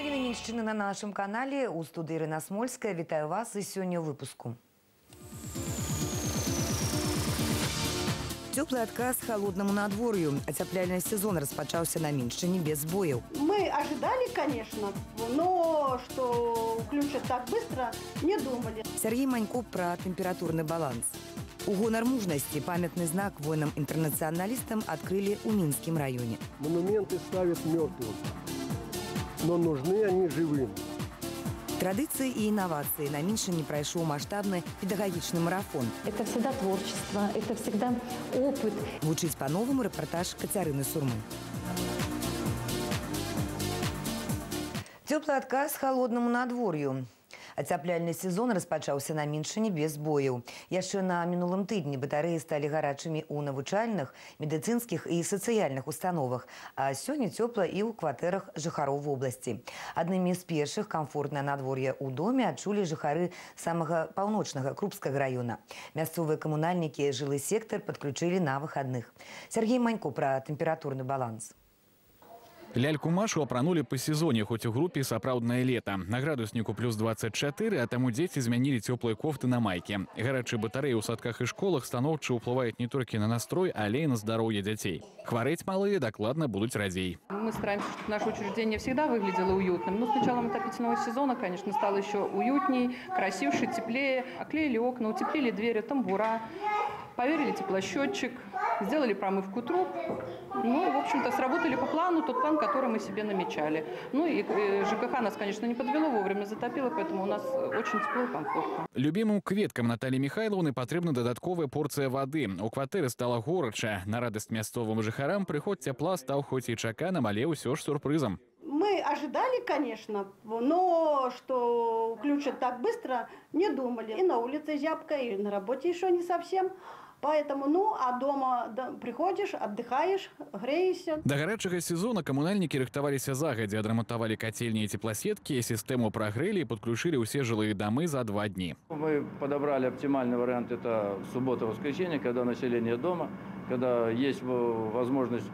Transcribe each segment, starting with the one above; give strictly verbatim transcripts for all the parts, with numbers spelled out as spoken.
Навіны Міншчыны на нашем канале. У студии Ирина Смольская. Вітаю вас и сегодня в выпуску. Теплый отказ холодному надворью. Отепляльный сезон распочался на Миншчине без сбоев. Мы ожидали, конечно, но что включат так быстро, не думали. Сергей Манько про температурный баланс. У гонор мужности памятный знак воинам-интернационалистам открыли у Минском районе. Монументы ставят мертвым, но нужны они живым. Традиции и инновации на Миншчине прошел масштабный педагогичный марафон. Это всегда творчество, это всегда опыт. Звучит по-новому репортаж Катерины Сурмы. Теплый отказ холодному надворью. Ацяпляльны сезон распачаўся на Міншчыне без бояў. Яшчэ на мінулым тыдні батарэі сталі гарачымі ў навучальных, медыцынскіх і сацыяльных установах, а сёння цёпла і ў кватэрах жыхароў вобласці. Аднымі з першых камфортнае надвор'е ў доме адчулі жыхары самага паўночнага Крупскага района. Мясцовыя камунальнікі жылы сектар падключылі на выхадных. Сергей Манько пра тэмпературны баланс. Ляльку Машу апранули по сезоне, хоть у группе сапраўднае лето. На градуснику плюс двадцать четыре, а тому дети изменили теплые кофты на майке. Горячие батареи у садках и школах становче уплывают не только на настрой, але и на здоровье детей. Хвореть малые докладно будут радей. Мы стараемся, чтобы наше учреждение всегда выглядело уютным. Но с началом отопительного сезона, конечно, стало еще уютней, красивше, теплее. Оклеили окна, утеплили двери, тамбура, поверили теплосчетчик, сделали промывку труб. Ну, в общем-то, сработали по плану, тот план, который мы себе намечали. Ну и ЖКХ нас, конечно, не подвело, вовремя затопило, поэтому у нас очень тепло и комфортно. Любимым кветкам Натальи Михайловны потребна додатковая порция воды. У кватэры стало горача. На радость мясцовым жыхарам приход тепла стал хоть и чаканом, але ўсё ж сюрпризом. Мы ожидали, конечно, но что включат так быстро, не думали. И на улице зябко, и на работе еще не совсем. Поэтому, ну, а дома да, приходишь, отдыхаешь, греешься. До горячего сезона коммунальники рыхтовались загодя, отремонтовали котельные и теплосетки, систему прогрели и подключили все жилые дома за два дня. Мы подобрали оптимальный вариант, это суббота-воскресенье, когда население дома, когда есть возможность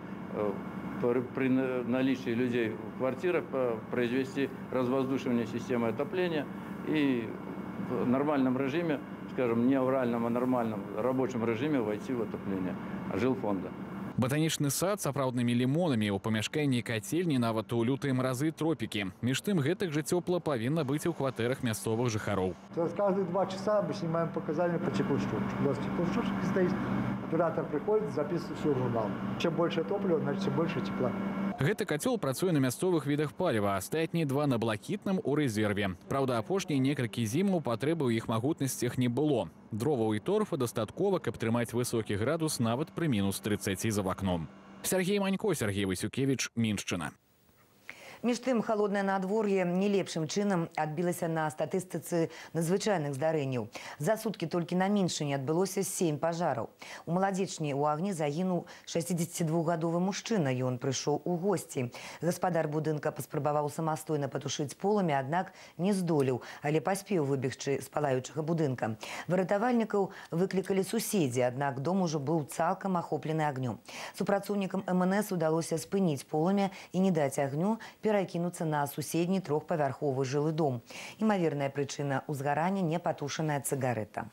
при наличии людей в квартирах произвести развоздушивание системы отопления и в нормальном режиме, скажем, не авральном, а нормальном рабочем режиме войти в отопление жилфонда. Ботанічны сад с сапраўднымі лімонамі, у памяшканні кацельні нават у лютыя мразы тропікі. Між тым гэтак жа цёпла павінна быць у кватэрах мясцовых жыхароў. Каждые два часа мы снимаем показания по теплосчетчику. У нас теплосчетчик стоит, оператор приходит, записывает все в журнал. Чем больше топлива, значит, тем больше тепла. Гэты кацёл працуе на мясцовых відах паліва, а астатнія два на блакітным у рэзерве. Праўда, апошнія некалькі зімаў патрэбы ў іх магутнасцях не было. Дроваў і торфа дастаткова, каб трымаць высокі градус нават пры мінус тридцаці за вакном. Сергей Манько, Сергей Васюкевич, Міншчына. Між тым, холодное надвор'е не лепшым чынам адбілася на статыстыцы надзвычайных здарэнняў. За суткі толькі на Міншчыне адбылося сем пажараў. У Маладзечні ў агні загінуў шэсцідзесяцідвухгадовы мужчына. Ён прыйшоў у госці. Гаспадар будынка паспрабаваў самастойна патушыць полымя, аднак не здолеў, але паспеў выбегчы з палаючага будынка. Выратавальнікаў выклікалі суседзі, аднак дом ужо быў цалкам ахоплены агнём. Супрацоўнікам эм эн эс удалося спыніць полымя і не даць агню перакінуцца на суседні трохпавярховы жылы дом. Імаверная прычына ўзгарання – непатушаная цыгарэта.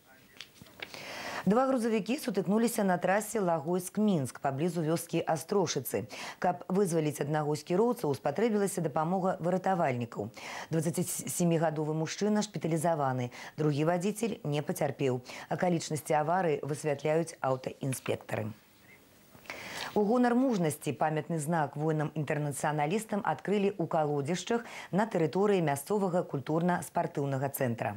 Два грузавікі сутыкнуліся на трасе Лагойск-Мінск паблізу вёскі Астрошыцы. Каб вызваліць аднаго з кіроўцаў, спатрэбілася дапамога выратавальнікаў. дваццацісемігадовы мужчына шпіталізаваны, другі вадзіцель не пацярпеў. Акалічнасці аварыі высвятляюць аўтаінспектары. У гонар мужнасці памятны знак воінам-інтэрнацыяналістам адкрылі ў калодзішчах на тэрыторыі мясцовага культурна-спартыўнага цэнтра.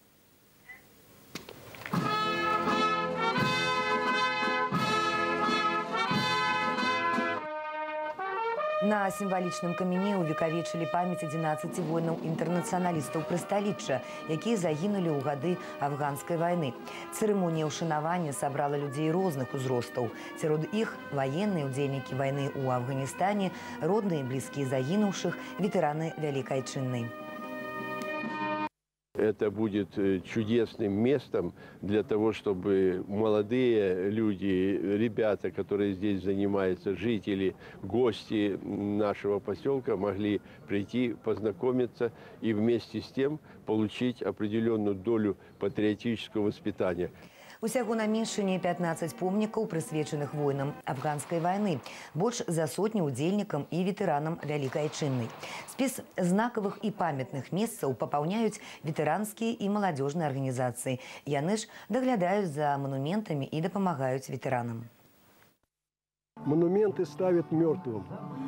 На сімвалічным камяне увекавечылі памяць адзінаццаці воінаў-інтэрнацыяналістаў прысталічча, якія загінулі ў гады афганскай вайны. Цырымонія ўшанавання сабрала людзей розных узростаў. Сярод іх ваенныя, удзельнікі вайны ў Афганістане, родныя і блізкія загінуўшых, ветэраны Вялікай Айчыннай. Это будет чудесным местом для того, чтобы молодые люди, ребята, которые здесь занимаются, жители, гости нашего поселка могли прийти, познакомиться и вместе с тем получить определенную долю патриотического воспитания. Усяго на Міншчыне пятнадцать помнікаў, прысвечаных воінам афганскай вайны, больш за сотню удзельнікам і ветэранам Вялікай Айчыннай. Спіс знакавых і памятных месцаў папаўняюць ветэранскія і маладзёжныя арганізацыі. Яны ж даглядаюць за манументамі і дапамагаюць ветэранам. Монументы ставят мертвым,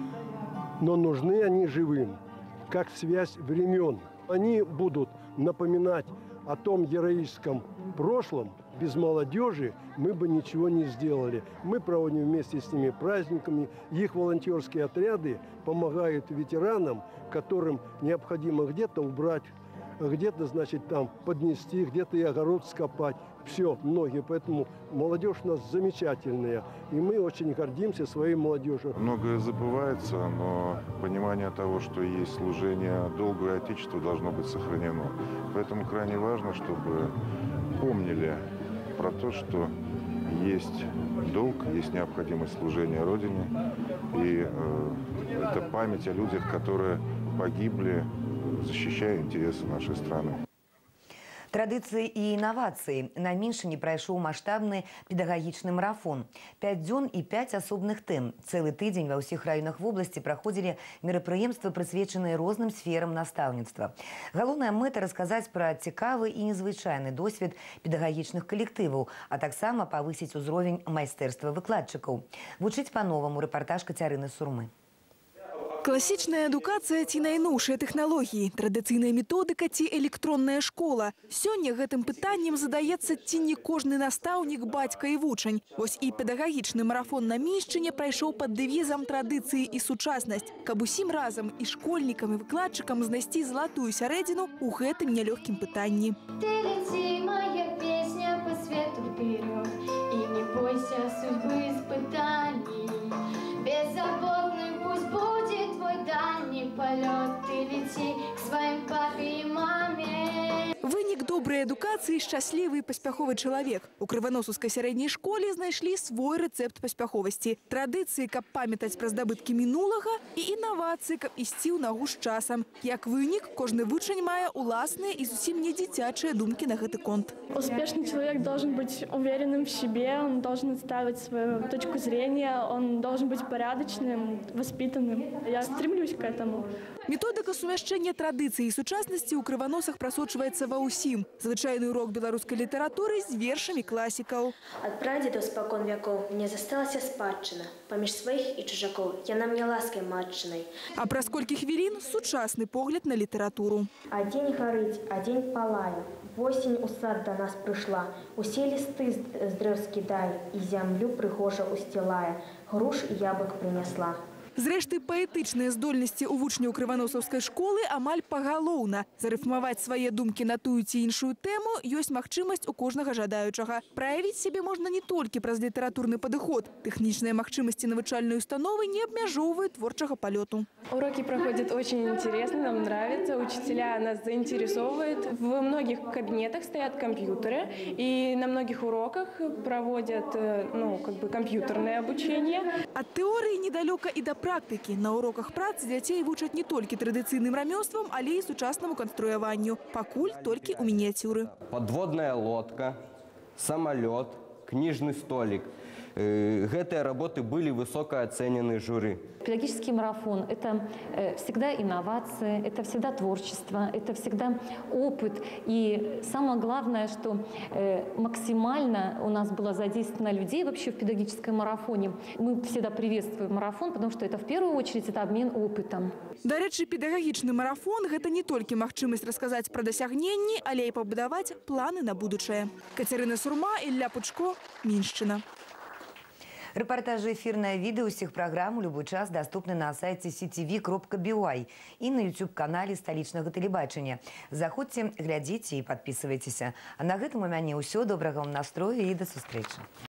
но нужны они живым, как связь времен. Они будут напоминать о том героическом прошлом. Без молодежи мы бы ничего не сделали. Мы проводим вместе с ними праздниками. Их волонтерские отряды помогают ветеранам, которым необходимо где-то убрать, где-то, значит, там поднести, где-то и огород скопать. Все, многие. Поэтому молодежь у нас замечательная. И мы очень гордимся своей молодежью. Многое забывается, но понимание того, что есть служение долгу и Отечеству, должно быть сохранено. Поэтому крайне важно, чтобы помнили про то, что есть долг, есть необходимость служения Родине. И э, это память о людях, которые погибли, защищая интересы нашей страны. Традыцыі і інавацыі. На Міншчыне прайшоў маштабны педагагічны марафон. Пяць дзён і пяць асобных тэм. Цэлы тыдзень ва ўсіх раёнах вобласці праходзілі мерапрыемствы, прысвечаныя розным сферам настаўніцтва. Галоўная мэта – расказаць пра цікавы і незвычайны досвед педагагічных калектываў, а таксама павысіць узровень майстэрства выкладчыкаў. Вучыць па-новаму. Рэпартаж Кацярыны Сурмы. Классичная адукацыя ці найноўшыя тэхналогіі, традыцыйная методыка ці электронная школа. Сёння гэтым пытаннем задаецца ці не кожны настаўнік, бацька і вучань. Вось і педагагічны марафон на Міншчыне прайшоў пад дэвізам традыцыі і сучаснасць, каб усім разам і школьнікам, і выкладчыкам знайсці залатую сярэдзіну ў гэтым нялёгкім пытанні. Ты лети, моя песня, по свету вперед, и не бойся судьбы испытаний. Беззаботный пусть будет твой дальний полет, ты лети к своим папе и маме. Вынік добрай адукацыі – шчаслівы і паспяховы чалавек. У крываносаўскай сярэдняй школе знайшлі свой рэцэпт паспяховасці. Традыцыі, каб памятаць пра здабыткі мінулага, і інавацыі, каб ісці ў нагу з часам. Як вынік, кожны вучань мае уласныя і зусім не дзіцячыя думкі на гэты конт. Успешный человек должен быть уверенным в себе, он должен отстаивать свою точку зрения, он должен быть порядочным, воспитанным. Я стремлюсь к этому. Методика сумяшчэння традыцыі і сучаснасці ў крываносах прасочваецца ва ўсім. Звычайны урок беларускай літаратуры з вершамі класікаў. Ад прадзедаў спакон вякоў мне засталася спадчына. Паміж сваіх і чужакоў яна мне ласкай матчынай. А праз колькі хвілін сучасны погляд на літаратуру. А дзень гарыць, а дзень палае. Восень у сад до нас прыйшла. Усе лісты з дрэў скідае і зямлю прыгожа усцілае. Груш і ябак прынясла. Зрэшты, паэтычныя здольнасці ў вучняў крываносаўскай школы амаль пагалоўна. Зарыфмаваць свае думкі на тую ці іншую тэму ёсць магчымасць у кожнага жадаючага. Праявіць сябе можна не толькі праз літаратурны падыход. Тэхнічныя магчымасці навучальнай установы не абмяжоўваюць творчага палёту. Уроки проходят очень интересно, нам нравится. Учителя нас заинтересовывают. В многих кабинетах стоят компьютеры, и на многих уроках проводят ну, как бы компьютерное обучение. Ад тэорыі недалёка і да практыкі. На уроках працы дзяцей вучаць не толькі традыцыйным рамёствам, але і сучаснаму канструяванню. Пакуль толькі ў мініяцюры. Подводная лодка, самолет, книжный столик. Гэтыя работы были высоко оценены жюри. Педагогический марафон – это всегда инновации, это всегда творчество, это всегда опыт. И самое главное, что максимально у нас было задействовано людей вообще в педагогическом марафоне. Мы всегда приветствуем марафон, потому что это в первую очередь это обмен опытом. Дарэчы, педагагічны марафон – гэта не толькі магчымасць расказаць пра дасягненні, але і пабудаваць планы на будучае. Кацярына Сурма, Ілля Пучко, Міншчына. Рэпартажы, эфірнае відэа ўсіх праграм у любой час даступны на сайце си ти ви кропка би уай і на ютуб-канале сталічнага тэлебачання. Заходзьце, глядзіце і падпісвайцеся. А на гэтым у мяне ўсё. Добрага вам настрою і да сустрэчы.